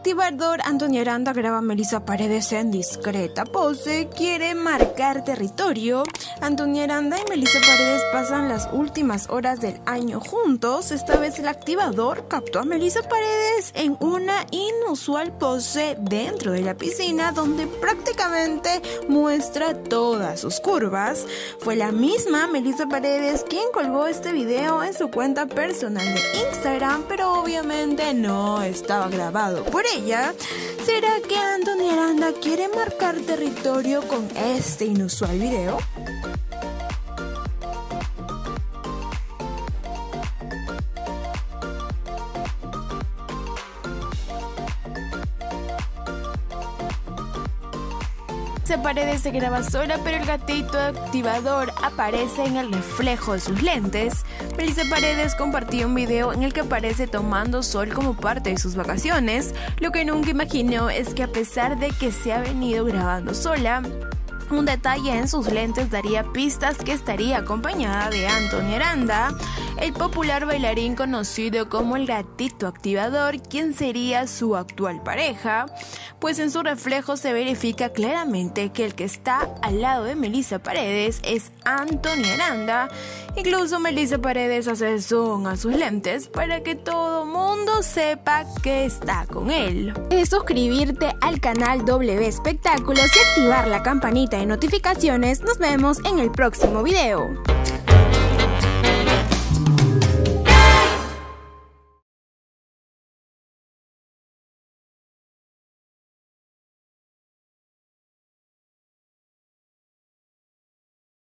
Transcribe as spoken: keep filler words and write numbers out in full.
activador Antonio Aranda graba a Melissa Paredes en discreta pose, quiere marcar territorio. Antonio Aranda y Melissa Paredes pasan las últimas horas del año juntos. Esta vez el activador captó a Melissa Paredes en una inusual pose dentro de la piscina, donde prácticamente muestra todas sus curvas. Fue la misma Melissa Paredes quien colgó este video en su cuenta personal de Instagram, pero obviamente no estaba grabado por ella. ¿Será que Antonio Aranda quiere marcar territorio con este inusual video? Melissa Paredes se graba sola, pero el gatito activador aparece en el reflejo de sus lentes. Melissa Paredes compartió un video en el que aparece tomando sol como parte de sus vacaciones. Lo que nunca imaginó es que, a pesar de que se ha venido grabando sola, un detalle en sus lentes daría pistas que estaría acompañada de Antonio Aranda, el popular bailarín conocido como el gatito activador, quien sería su actual pareja, pues en su reflejo se verifica claramente que el que está al lado de Melissa Paredes es Antonio Aranda. Incluso Melissa Paredes hace zoom a sus lentes para que todo mundo sepa que está con él. Es suscribirte al canal W Espectáculos y activar la campanita de notificaciones. Nos vemos en el próximo video.